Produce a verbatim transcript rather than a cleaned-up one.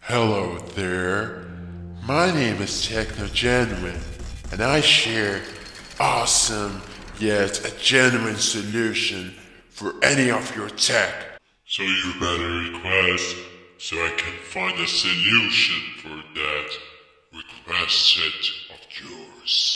Hello there, my name is TechnoGenuine, and I share awesome yet a genuine solution for any of your tech. So you better request so I can find a solution for that requested of yours.